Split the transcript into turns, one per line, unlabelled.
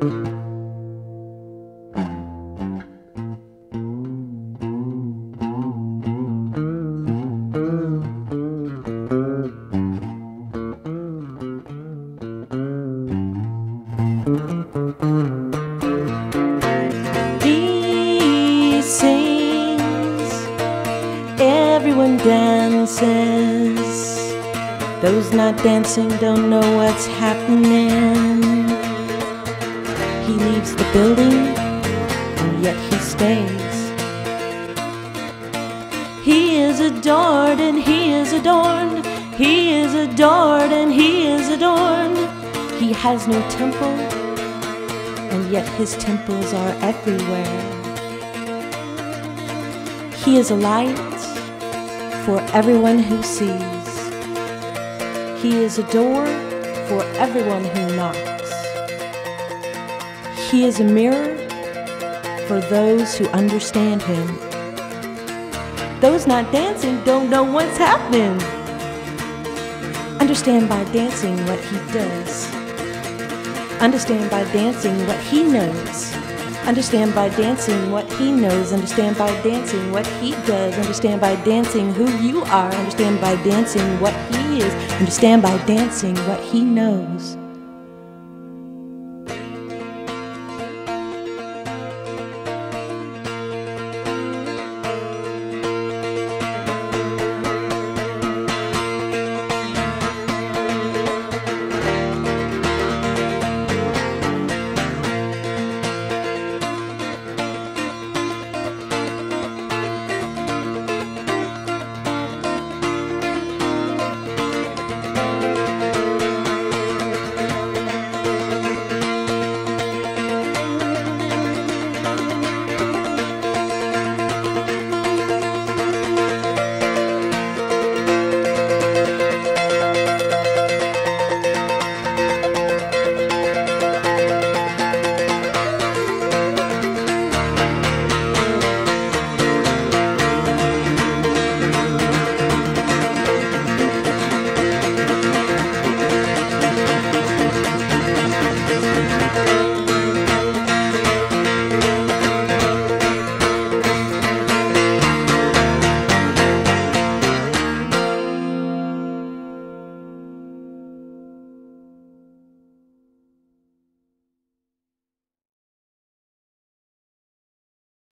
He sings, everyone dances. Those not dancing don't know what's happening. He leaves the building, and yet he stays. He is adored and he is adorned. He is adored and he is adorned. He has no temple, and yet his temples are everywhere. He is a light for everyone who sees. He is a door for everyone who knocks. He is a mirror for those who understand him. Those not dancing don't know what's happening. Understand by dancing what he does. Understand by dancing what he knows. Understand by dancing what he knows. Understand by dancing what he does. Understand by dancing who you are. Understand by dancing what he is. Understand by dancing what he knows.